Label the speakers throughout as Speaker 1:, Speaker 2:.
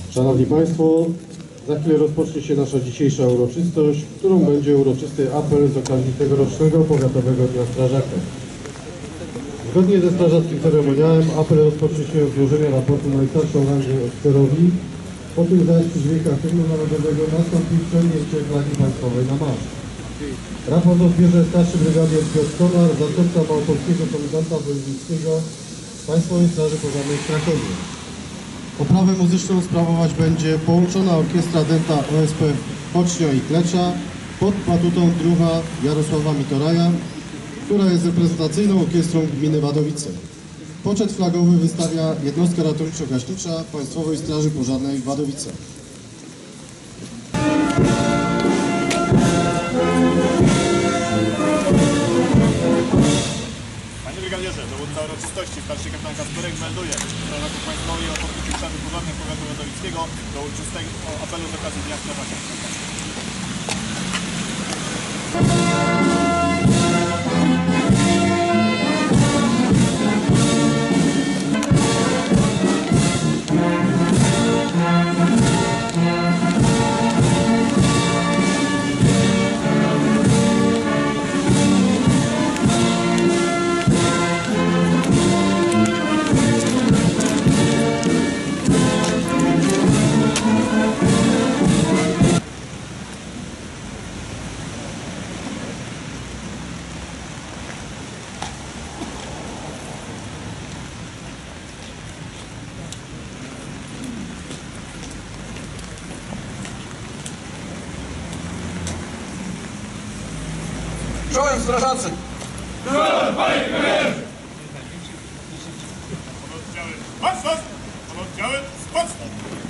Speaker 1: Szanowni Państwo, za chwilę rozpocznie się nasza dzisiejsza uroczystość, którą będzie uroczysty apel z okazji tegorocznego Powiatowego Dnia Strażaka. Zgodnie ze strażackim ceremoniałem apel rozpocznie się od złożenia raportu najstarszą rangę oficerowi, po tym zaś przy dźwiękach hymnu narodowego nastąpi przejęcie flagi państwowej na marsz. Raport odbierze starszy brygadier Piotr Konar, zastępca Małopolskiego Komendanta Wojewódzkiego Państwowej Straży Pożarnej w Krakowie. Oprawę muzyczną sprawować będzie połączona orkiestra dęta OSP Pocznio i Klecza pod batutą druha Jarosława Mitoraja, która jest reprezentacyjną orkiestrą gminy Wadowice. Poczet flagowy wystawia jednostka ratowniczo-gaśnicza Państwowej Straży Pożarnej w Wadowicach.
Speaker 2: Panie Brygadierze, dowódca uroczystości, starszy kapitan Kasperek melduje strażaków państwowej i ochotniczych straży pożarnej powiatu wadowickiego do uroczystego apelu z okazji Dnia Strażaka.
Speaker 3: Czołem strażacy!
Speaker 2: Czołem, panie premierze! Pododdziały mocno! Pododdziały mocno!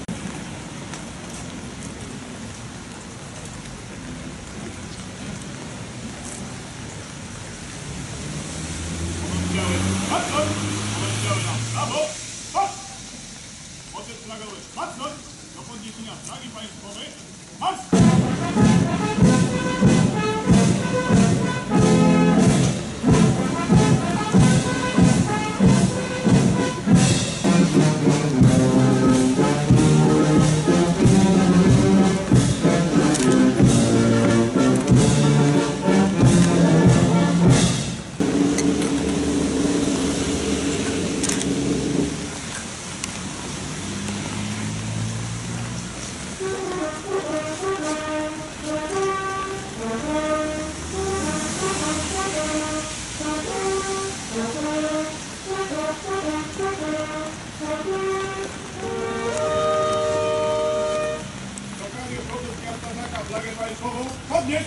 Speaker 2: Pododdziały mocno! Pododdziały na prawo! Marsz! Poczet flagowy mocno! Do podniesienia flagi państwowej! Marsz! Flagę państwową podnieść!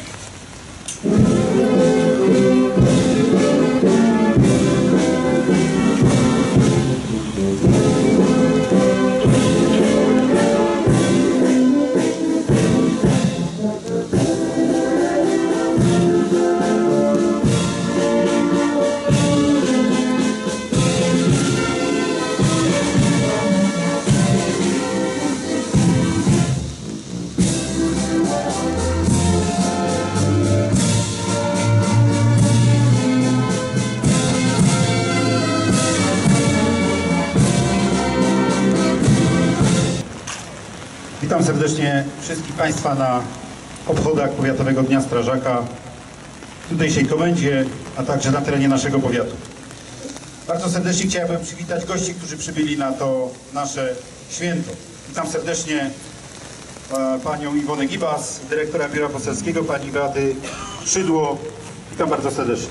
Speaker 4: Witam serdecznie wszystkich Państwa na obchodach Powiatowego Dnia Strażaka w tutejszej komendzie, a także na terenie naszego powiatu. Bardzo serdecznie chciałbym przywitać gości, którzy przybyli na to nasze święto. Witam serdecznie panią Iwonę Gibas, dyrektora Biura Poselskiego, pani Beaty Szydło. Witam bardzo serdecznie.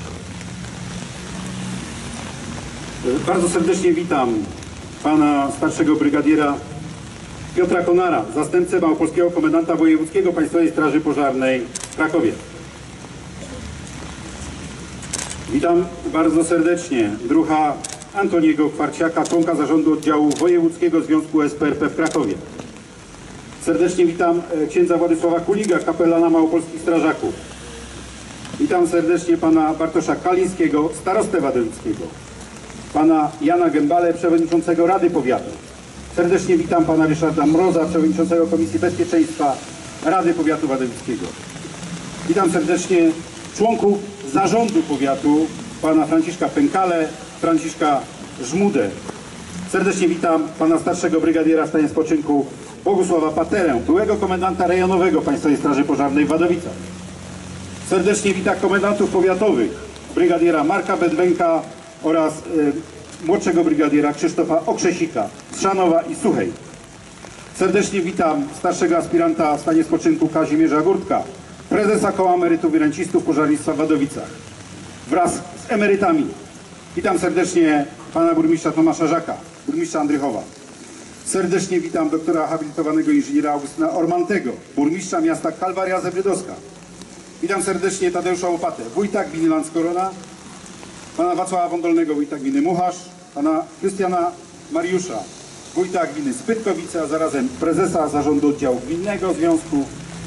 Speaker 4: Bardzo serdecznie witam pana starszego brygadiera Piotra Konara, zastępcę Małopolskiego Komendanta Wojewódzkiego Państwowej Straży Pożarnej w Krakowie. Witam bardzo serdecznie druha Antoniego Kwarciaka, członka zarządu oddziału Wojewódzkiego Związku SPRP w Krakowie. Serdecznie witam księdza Władysława Kuliga, kapelana Małopolskich Strażaków. Witam serdecznie pana Bartosza Kalińskiego, starostę wadowickiego. Pana Jana Gębale, przewodniczącego Rady Powiatu. Serdecznie witam pana Ryszarda Mroza, przewodniczącego Komisji Bezpieczeństwa Rady Powiatu Wadowickiego. Witam serdecznie członków zarządu powiatu, pana Franciszka Pękale, Franciszka Żmudę. Serdecznie witam pana starszego brygadiera w stanie spoczynku Bogusława Paterę, byłego komendanta rejonowego Państwowej Straży Pożarnej w Wadowicach. Serdecznie witam komendantów powiatowych, brygadiera Marka Bedwenka oraz młodszego brygadiera Krzysztofa Okrzesika z Szanowa i Suchej. Serdecznie witam starszego aspiranta w stanie spoczynku Kazimierza Gurtka, prezesa Koła Emerytów i Rencistów Pożarnictwa w Wadowicach. Wraz z emerytami witam serdecznie pana burmistrza Tomasza Żaka, burmistrza Andrychowa. Serdecznie witam doktora habilitowanego inżyniera Augustyna Ormantego, burmistrza miasta Kalwaria Zebrydowska. Witam serdecznie Tadeusza Łopatę, wójta gminy Landskorona, pana Wacława Wądolnego, wójta gminy Mucharz, pana Krystiana Mariusza, wójta gminy Spytkowice, a zarazem prezesa zarządu oddziału gminnego związku,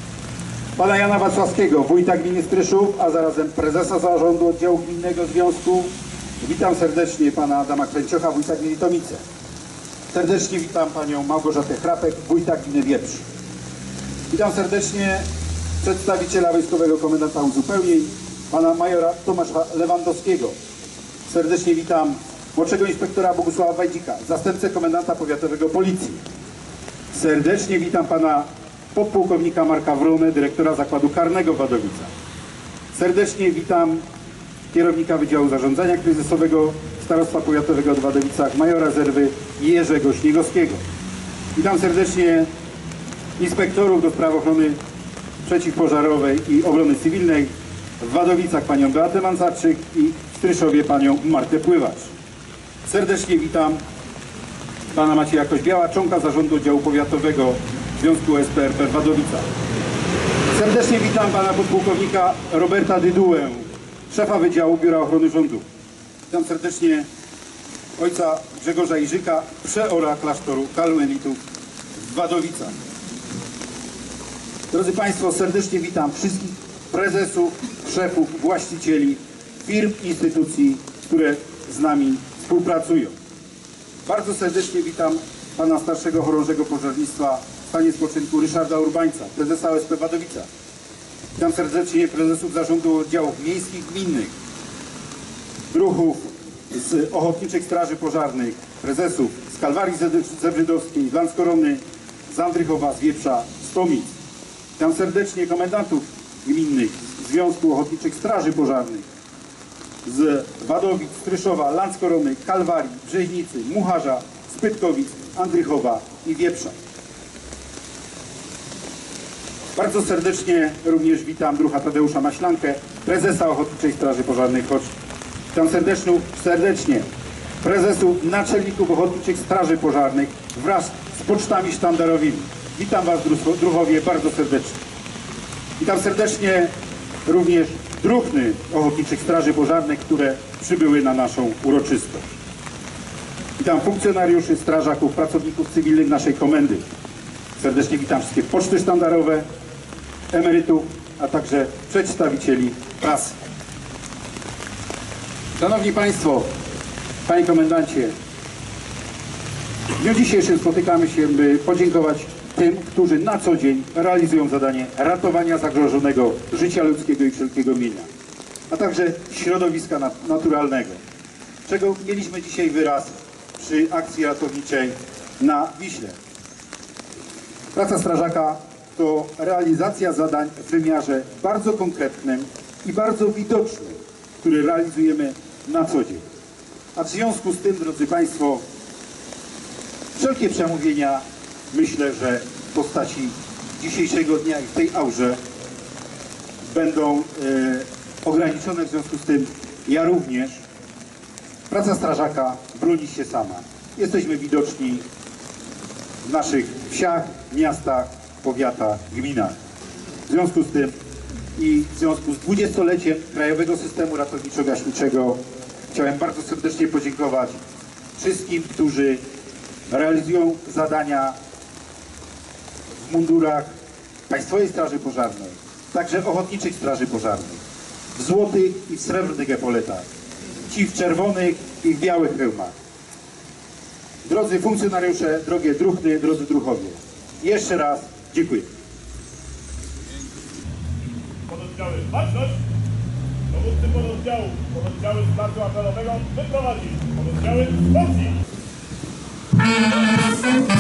Speaker 4: pana Jana Wacławskiego, wójta gminy Stryszów, a zarazem prezesa zarządu oddziału gminnego związku. Witam serdecznie pana Adama Kręciocha, wójta gminy Tomice. Serdecznie witam panią Małgorzatę Chrapek, wójta gminy Wieprz. Witam serdecznie przedstawiciela Wojskowego Komendanta Uzupełnień, pana majora Tomasza Lewandowskiego. Serdecznie witam młodszego inspektora Bogusława Wajdzika, zastępcę komendanta powiatowego Policji. Serdecznie witam pana podpułkownika Marka Wronę, dyrektora Zakładu Karnego w Wadowicach. Serdecznie witam kierownika Wydziału Zarządzania Kryzysowego Starostwa Powiatowego w Wadowicach, majora rezerwy Jerzego Śniegowskiego. Witam serdecznie inspektorów do spraw ochrony przeciwpożarowej i obrony cywilnej w Wadowicach panią Beatę Mancarczyk i w Stryszowie panią Martę Pływacz. Serdecznie witam pana Macieja Koźbiała, członka zarządu oddziału powiatowego Związku SPRP w Wadowicach. Serdecznie witam pana podpułkownika Roberta Dydułę, szefa Wydziału Biura Ochrony Rządu. Witam serdecznie ojca Grzegorza Iżyka, przeora klasztoru Kaluenitów w Wadowicach. Drodzy państwo, serdecznie witam wszystkich prezesów, szefów, właścicieli firm, instytucji, które z nami współpracują. Bardzo serdecznie witam pana starszego chorążego pożarnictwa w stanie spoczynku Ryszarda Urbańca, prezesa OSP Wadowica. Witam serdecznie prezesów zarządu oddziałów miejskich, gminnych, druhów z Ochotniczych Straży Pożarnych, prezesów z Kalwarii Zebrydowskiej, z Landskorony, z Andrychowa, z Wieprza, z Tomic. Witam serdecznie komendantów gminnych Związku Ochotniczych Straży Pożarnych z Wadowic, Stryszowa, Landskorony, Kalwarii, Brzeźnicy, Mucharza, Spytkowic, Andrychowa i Wieprza. Bardzo serdecznie również witam druha Tadeusza Maślankę, prezesa Ochotniczej Straży Pożarnej w Chorzczy. Witam serdecznie prezesów, naczelników Ochotniczych Straży Pożarnych wraz z pocztami sztandarowymi. Witam was, druhowie, bardzo serdecznie. Witam serdecznie również druhny Ochotniczych Straży Pożarnych, które przybyły na naszą uroczystość. Witam funkcjonariuszy, strażaków, pracowników cywilnych naszej komendy. Serdecznie witam wszystkie poczty sztandarowe, emerytów, a także przedstawicieli prasy. Szanowni Państwo, Panie Komendancie, w dniu dzisiejszym spotykamy się, by podziękować tym, którzy na co dzień realizują zadanie ratowania zagrożonego życia ludzkiego i wszelkiego mienia, a także środowiska naturalnego, czego mieliśmy dzisiaj wyraz przy akcji ratowniczej na Wiśle. Praca strażaka to realizacja zadań w wymiarze bardzo konkretnym i bardzo widocznym, który realizujemy na co dzień. A w związku z tym, drodzy Państwo, wszelkie przemówienia, myślę, że w postaci dzisiejszego dnia i w tej aurze będą ograniczone. W związku z tym ja również. Praca strażaka broni się sama. Jesteśmy widoczni w naszych wsiach, miastach, powiatach, gminach. W związku z tym i w związku z 20-leciem Krajowego Systemu Ratowniczo-Gaśniczego chciałem bardzo serdecznie podziękować wszystkim, którzy realizują zadania w mundurach Państwowej Straży Pożarnej, także Ochotniczych Straży Pożarnych, w złotych i w srebrnych epoletach, ci w czerwonych i w białych hełmach. Drodzy funkcjonariusze, drogie druhny, drodzy druhowie, jeszcze raz dziękuję.
Speaker 2: Pododdziały baczność, dowódcy pododdziału z placu apelowego wyprowadzić. Pododdziały z Polski.
Speaker 5: Thank you.